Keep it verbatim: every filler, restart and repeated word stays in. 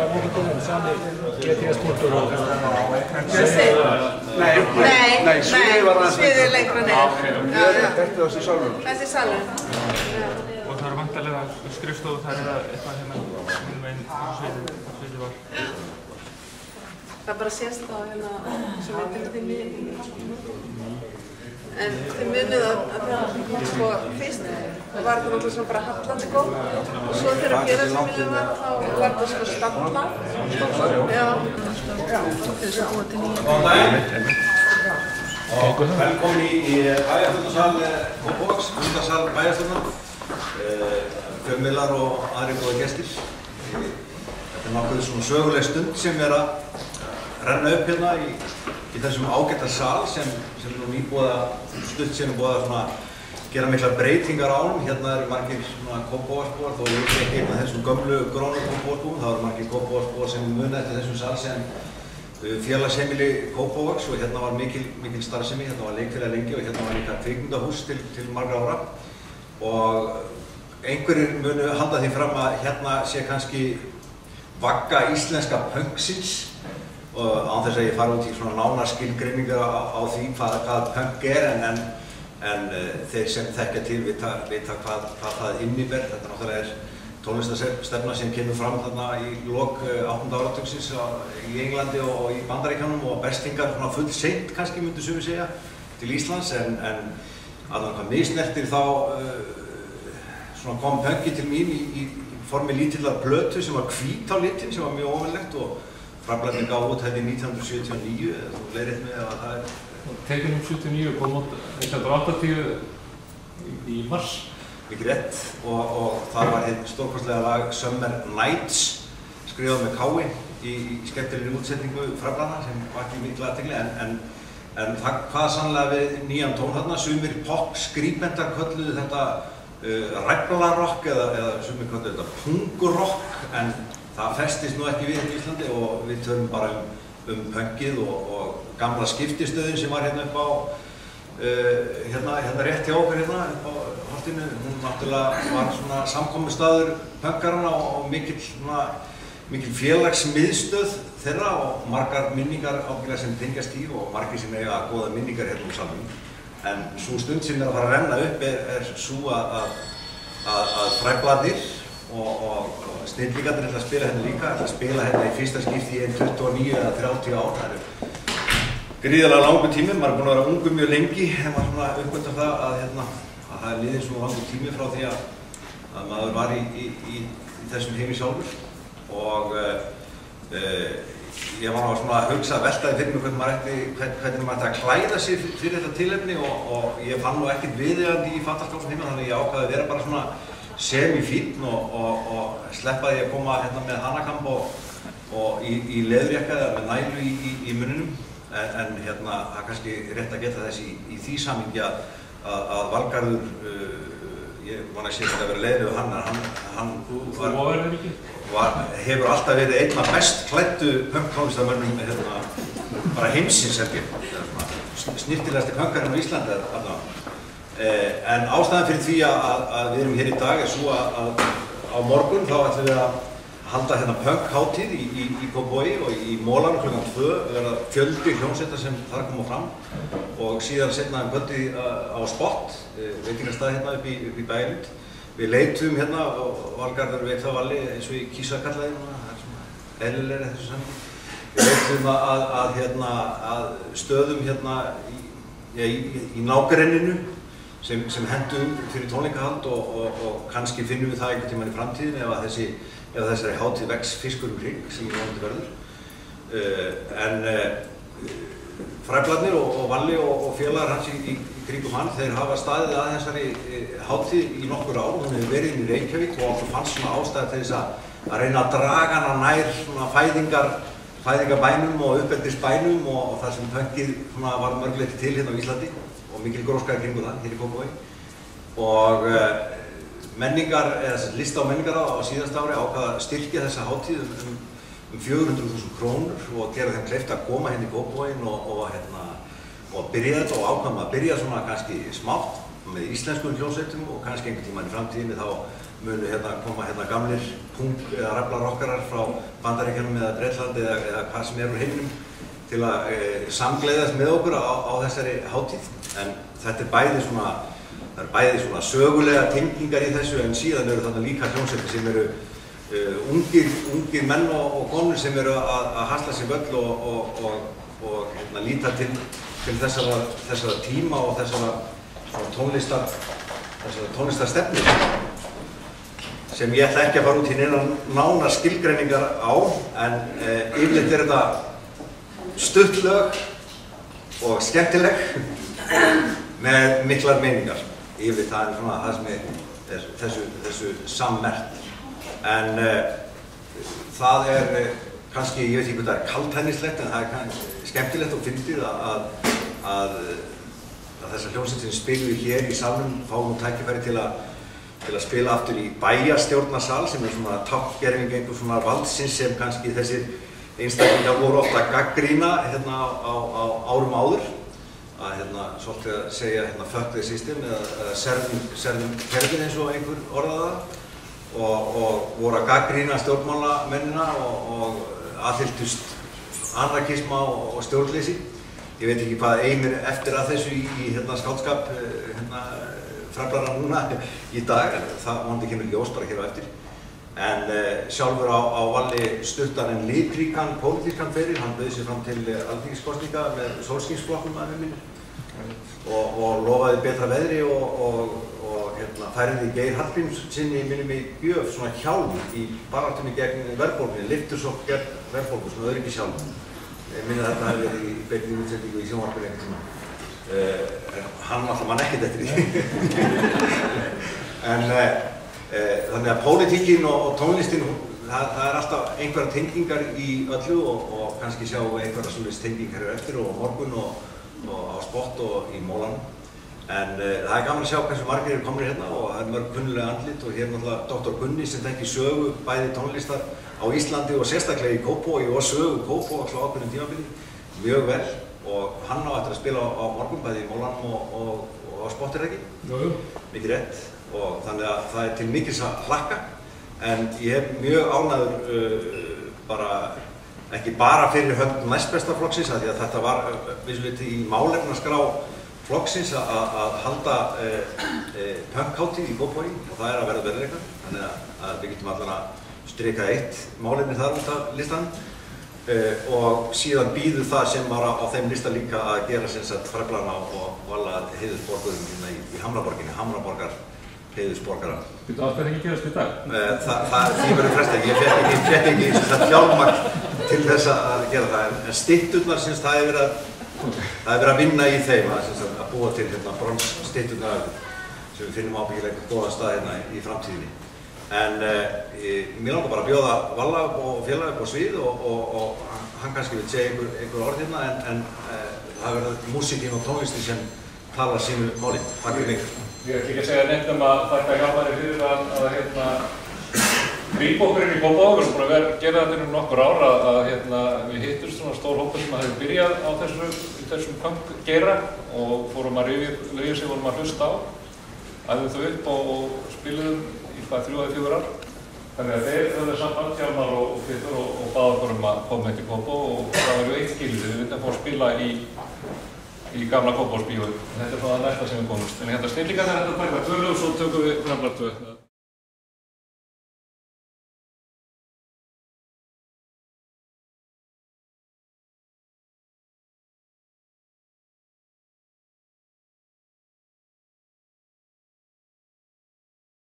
mótorinn, sami G T S-mótor og... Nei, nei, sviðið er lengra niður. Þetta er þessi salur? Þessi salur. Og það eru vantarlega skrifstofu þar eða eitthvað hérna um einn sviðið var. Það bara sést á hérna sem við til þinni. En þið munið að það, sko, fyrst var þetta náttúrulega svona bara hallandi gólf og svo þegar félagsheimilið var, þá var þetta svona stafla. Já. Góðan daginn og velkomin í bæjarstjórnarsal Kópavogs, fundarsal bæjarstjórnar, fjölmiðlar og aðrir góða gestir. Þetta er nokkuð svona söguleg stund sem er að renna upp hérna í, í þessum ágæta sal sem, sem er nú nýbúið að stutt sem er búið að svona gera miklar breytingar á honum. Hérna eru margir svona Kópavogsbúar, þó ég ekki einn af þessum gömlu grónu Kópavogsbúum. Það eru margir Kópavogsbúar sem muna eftir þessum sal sem félagsheimili Kópavogs og hérna var mikil, mikil starfsemi, hérna var leikfélag lengi og hérna var líka kvikmyndahús til, til margra ára. Og einhverjir munu halda því fram að hérna sé kannski vagga íslenska punksins og án þess að ég fara út í svona nánar skilgreiningar á, á því hvað, hvað punk er en, en, en uh, þeir sem þekkja til vita, vita hvað, hvað það inniber. Þetta náttúrulega er tónlistarstefna sem kemur fram þarna í lok áttunda áratugsins í Englandi og, og í Bandaríkjunum og bestingar svona full seint kannski myndu sumir segja til Íslands en, en að það misnertir þá uh, svona kom punki til mín í, í formi lítillar plötu sem var hvít á litin sem var mjög óvenjulegt og Framblæðin gaf út þetta í nítján hundruð sjötíu og níu, eða þú leiðir með að það er... Tekin um sjötíu og níu kom út nítján hundruð áttatíu í mars. Mikið rétt og, og það var einn stórkostlega lag Summer Nights skrifað með Kái í, í skemmtilegri útsetningu Framblæðina sem vakti mikil athygli en, en, en það hvað sannlega við nýjan tón þarna, sumir pop skrýpendar kölluðu þetta uh, reglarokk eða, eða sumir kölluðu þetta pungurokk en það festist nú ekki við hérna í Íslandi og við tölum bara um, um punkið og, og gamla skiptistöðin sem var hérna upp á uh, hérna, hérna rétt hjá okkur hérna upp á Holtinu. Hún náttúrulega var svona samkomustaður punkarana og, og mikil, svona, mikil félagsmiðstöð þeirra og margar minningar ábyggilega sem tengjast í og margir sem eiga góða minningar hérna úr salnum. En svo stund sem er að fara að renna upp er, er svo að, að, að fræblaðir og, og snillingarnir ætla að spila hérna líka, ætla að spila hérna í fyrsta skipti í einn tuttugu og níu eða þrjátíu ár. Það er gríðarlega langur tími, maður er búinn að vera ungur mjög lengi ef maður svona uppgötvar það að, hérna, að það er liðinn svona langur tími frá því að, að maður var í, í, í, í þessum heimi sjálfur. Og uh, uh, ég var náttúrulega svona að hugsa veltaði fyrir mig hvernig maður ætti, hvern, hvernig maður ætti að klæða sig fyrir, fyrir þetta tilefni og, og ég fann nú ekkert viðeigandi í fataskápnum heima þannig að ég ákvaði að vera bara svona semi-fínn og, og, og sleppaði að koma hérna með hanakamp og, og í, í leðurjakka eða með nælu í, í, í munninum en, en hérna það er kannski rétt að geta þess í, í því samhengi að, að Valgarður, uh, ég vona að sé þetta að vera leiðilegu hann, hann, hann var, var, hefur alltaf verið einn af best klæddu punk-tónlistarmönnum hérna, bara heimsins held ég, snirtilegasti punkarinn á Íslandi þarna. Eh, en ástæðan fyrir því að, að við erum hér í dag er svo að, að á morgun þá ætlum við að halda hérna punk-hátíð í, í, í Kópavogi og í Mólanum klukkan tvö verða fjöldi hljómsveitar sem þar koma fram og síðan seinna um kvöldi á Spott, eh, veitingastað hérna upp í, upp í Bælind. Við leitum hérna og Valgarður veit það Valli eins og í Kísakallaði núna, það er svona eðlilegri þessu saman. Við leitum að, að, að, hérna, að stöðum hérna í, ja, í, í nágrenninu sem, sem hendum fyrir tónleikahald og, og, og kannski finnum við það einhvern tímann í framtíðinni ef, þessi, ef þessari hátíð vex fiskur um hring sem ég vonandi verður. Uh, en uh, fræblarnir og, og Valli og, og félagar hans í, í, í kringum hann, þeir hafa staðið að þessari uh, hátíð í nokkur ár. Hún hefur verið inn í Reykjavík og okkur fannst svona ástæði til þess að, að reyna að draga hana nær svona fæðingar, fæðingarbænum og uppeldisbænum og, og það sem punkið var mörgleiti til hérna á Íslandi. Og mikil gróska kringu það hér í Kópavogi og uh, menningar, eða lista á menningar á, á síðasta ári ákvaða að styrkja þessa hátíð um, um fjögur hundruð þúsund krónur og gera þeim kleift að koma hérna í Kópavoginn og, og, hérna, og byrja þetta og ákvaðum að byrja svona kannski smátt með íslenskum hljómsveitum og kannski einhvern tímann í framtíðinni þá munu hérna koma hérna gamlir punk eða raflarokkarar frá Bandaríkjunum eða Breitlandi eða, eða hvað sem er úr heiminum til að e, samgleiðast með okkur á, á þessari hátíð. En þetta er bæði svona, það er bæði svona sögulega tengingar í þessu en síðan eru þarna líka hljómsveitir sem eru uh, ungir, ungir menn og, og konur sem eru að, að hasla sér völl og, og, og, og hérna, líta til, til þessara, þessara tíma og þessara tónlistar, þessara tónlistarstefnu sem ég ætla ekki að fara út í neina nánar skilgreiningar á en uh, yfirleitt er þetta stutt lög og skemmtileg með miklar meiningar. Yfirleitt það er svona það sem er þessu, þessu sammert. En uh, það er uh, kannski, ég veit ekki hvað það er kaldhæðnislegt en það er kannski skemmtilegt og fyndið að, að, að þessar hljómsveitir sem spiluðu hér í salnum fáum nú tækifæri til að, til að spila aftur í bæjarstjórnarsal sem er svona tákngerfing einhver svona valdsins sem kannski þessir einstaklingar voru ofta að gagnrýna hérna á, á, á árum áður. Að hérna, svolítið að segja hérna fuck the system eða, eða serfum, serfum kerfin eins og einhver orðaði það og, og voru að gagnrýna stjórnmálamennina og, og aðhylltust anarkisma og, og stjórnleysi. Ég veit ekki hvað einir eftir að þessu í, í hérna, skáldskap hérna, fræflara núna í dag, en það vonandi kemur ljós bara hér á eftir. En uh, sjálfur á, á valli stuttan en litríkan pólitískan feril, hann bauð sér fram til alþingiskosninga með Sólskinsflokknum að mér minnir og, og lofaði betra veðri og, og, og hérna, færði Geir Hallgrímssyni minnum í gjöf svona hjálm í baráttunni gegn verðbólgunni, lyftursókn gegn verðbólgu, svona öryggishjálm. Ég minni að þetta hafi verið í beinni útsendingu í sjónvarpinu einhvern tíma. Uh, en hann alltaf mann ekkert eftir því. en uh, Þannig að pólitíkin og, og tónlistin, það, það er alltaf einhverja tengingar í öllu og, og kannski sjáum við einhverja svolítið tengingar hér eftir og morgun og, og á spott og í mólanum. En uh, það er gaman að sjá hversu margir eru komnir hérna og það er mörg kunnulega andlit og hér er náttúrulega doktor Gunni sem þekkir sögu bæði tónlistar á Íslandi og sérstaklega í Kópavogi og sögu Kópavogs á ákveðnum tímabili mjög vel og hann á eftir að spila á, á morgun bæði í mólanum og, og, og á spott er ekki, mikið rétt. Og þannig að það er til mikils að hlakka en ég hef mjög ánægður uh, bara, ekki bara fyrir hönd næstbesta flokksins að því að þetta var vissulega í málefnaskrá flokksins að, að halda uh, uh, punkhátíð í Kópavogi og það er að verða veruleika þannig að, að við getum allan að strika eitt málefni þar út af listanum uh, og síðan býður það sem var á, á þeim lista líka að gera sem sagt Fræflana og vala heiðursborgurum hérna í, í Hamraborginni, Hamraborgar heiðursborgara. Býttu allt verið ekki gerast í dag? Það, það, því verður frestað. Ég fékk ekki, fékk ekki þetta fjármagn til þess að gera það, en stytturnar syns það hefur verið að, okay. það hefur verið að vinna í þeim, að, að, að búa til hérna bronsstytturnar sem við finnum ábyggilega einhvern góðan stað hérna í framtíðinni. En uh, ég, mér langar bara að bjóða Valla og félag upp á svið og, og, og hann kannski vil segja einhver, einhver orð hérna, en, en uh, það verður músíkin og tónlistin sem talar sínu máli. Takk fyrir mig. Ég ætla ekki að segja neitt um að þakka Hjálmari fyrir að, að hérna, grípa okkur inn í Kópavogi. Við erum búin að vera, gera þetta um nokkur ár að, að hérna, við hittumst svona stór hópur sem hefði byrjað á þessu, þessum punk-geira og fórum að rifja lögin sem vorum að hlusta á, æfðum þau upp og, og spiluðum í hvað þrjú eða fjögur ár. Þannig að þeir höfðu samband, Hjálmar og, og Pétur og, og báðu okkur um að koma hérna í Kópavog og það var ju eitt skilur, við vildum fá að spila í í gamla Kópavogsbíói. Þetta er svona það næsta sem við komumst. En hérna snillingarnir þetta bæta tvö lög og svo tökum við framlega tvö.